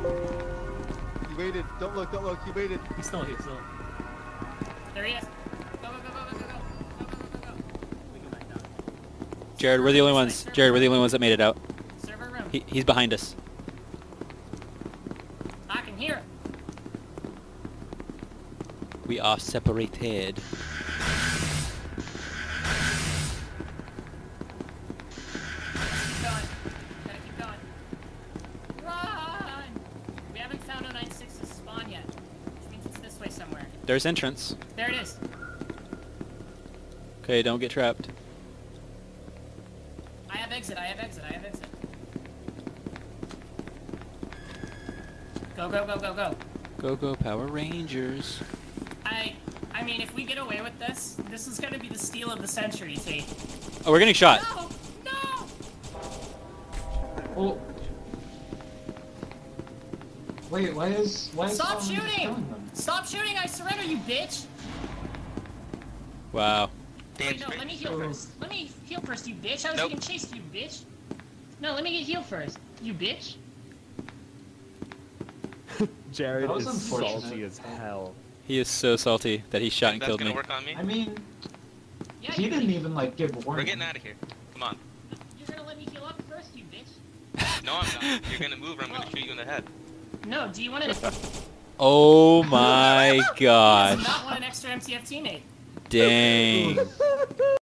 He waited. Don't look, don't look. He waited. He's still here, still. There he is. Go, go, go, go, go, go, go. Go, go, go, go, go. We go back down. Jared, we're the only ones. Jared, we're the only ones that made it out. Server room. He's behind us. I can hear. We are separated. Keep going. Gotta keep going. Run! We haven't found 096's spawn yet, which means it's this way somewhere. There's entrance. There it is. Okay, don't get trapped. I have exit, I have exit, I have exit. Go, go, go, go, go. Go, go, Power Rangers. I mean, if we get away with this, this is gonna be the steal of the century, Tate. Oh, we're getting shot. No! No! Oh. Wait, why is Stop someone shooting! killing them? Stop shooting! I surrender, you bitch! Wow. Wait, no, let me heal first. Let me heal first, you bitch. I was getting chased, you bitch. No, let me get healed first, you bitch. Jared That was is unfortunate. salty as hell. He is so salty that he shot and killed me. That's gonna work on me? I mean, Yeah, he didn't even like give We're warning. getting out of here. Come on. You're gonna let me heal up first, you bitch. No, I'm not. You're gonna move or I'm gonna shoot you in the head. No, do you want to? Oh my He does gosh. not want an extra MTF teammate. Dang.